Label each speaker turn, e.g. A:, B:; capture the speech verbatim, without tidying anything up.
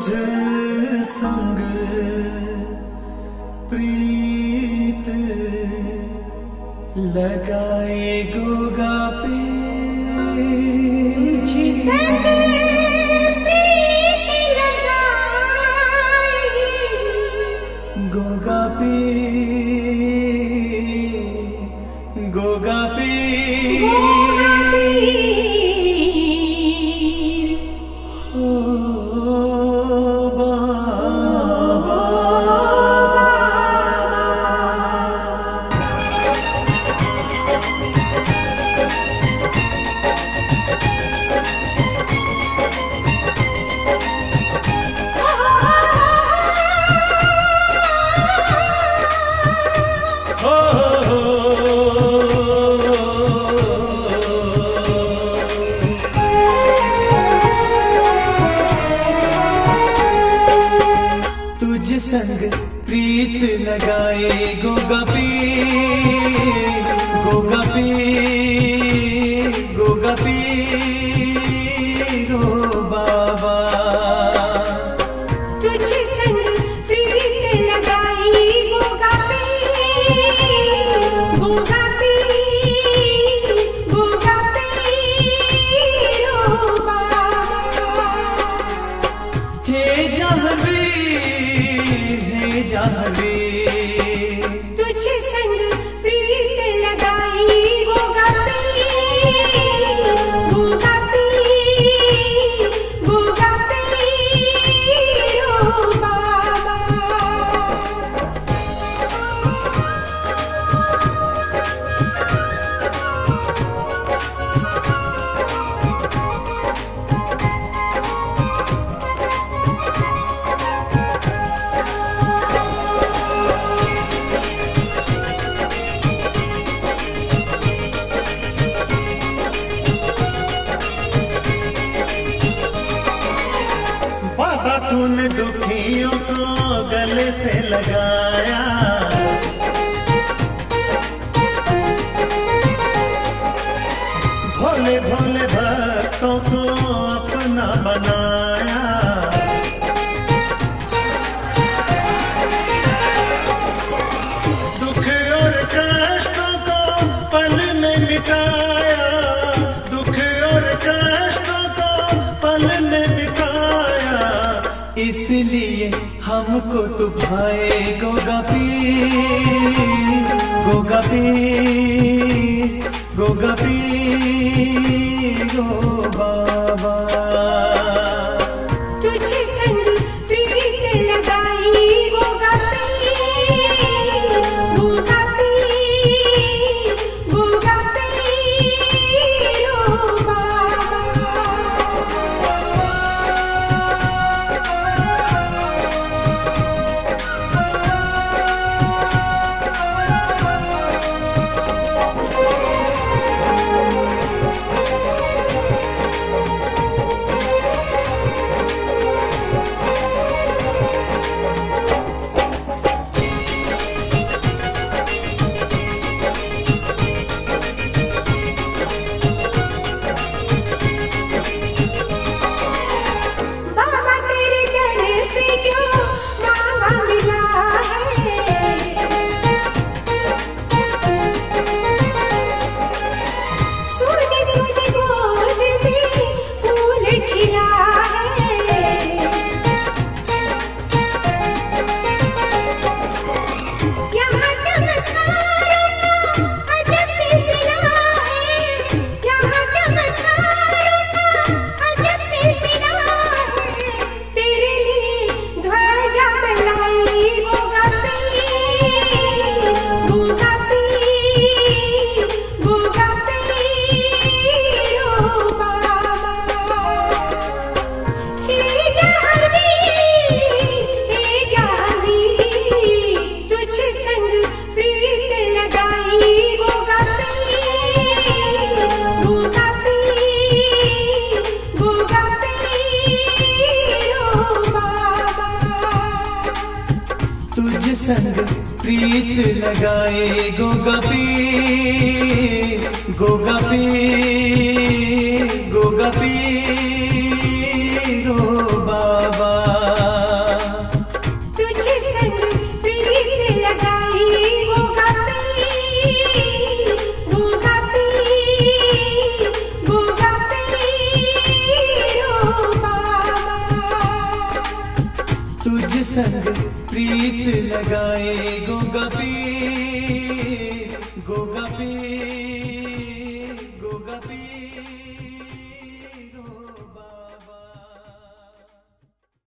A: तुझ संग प्रीत लगाए गोगा पे,
B: तुझ संग प्रीत लगाए
A: गोगा पे, गोगा पे,
B: गोगा पीर।
A: ओ बाबा। तुझ संग प्रीत लगाए गोगा पीर, गोगा पीर, गोगा पीर, ओ बाबा।
B: तुझ संग प्रीत लगाई गोगा पीर, गोगा पीर, गोगा पीर, ओ बाबा।
A: हे जहांवीर, हे जहांवीर,
B: तुझ संग प्रीत लगाई गोगा पीर, गोगा पीर, गोगा पीर, ओ बाबा।
A: बाबा तूने दुखियों को गले से लगाया, भोले भोले भक्तों को अपना बनाया। दुख और कष्टों को पल में मिटाया, दुख और कष्टों को पल में मिटाया। इसलिए हमको तू भाए गोगा पीर, गोगा पीर, गोगा पीर, ओ बाबा।
B: तुझ संग प्रीत लगाई गोगा पीर, गोगा पीर, गोगा पीर, ओ बाबा। बाबा तेरे दर पे जो मांगा मिला है, सोने सोने गोद में फूल खिला है। यहाँ चमत्कारों का अजब सिलसिला है, यहाँ चमत्कारों का अजब सिलसिला है। तेरे लिए ध्वजा बनाई गोगा पीर, गोगा पीर, गोगा पीर, ओ बाबा। हे जहांवीर, हे जहांवीर, तुझ संग प्रीत लगाई गोगा पीर, गोगा पीर, गोगा पीर, ओ बाबा।
A: तुझ संग प्रीत लगाए गोगा पीर, गोगा पीर, गोगा पीर, ओ बाबा। संग प्रीत लगाए गोगा पीर गोगा पीर गोगा पीर।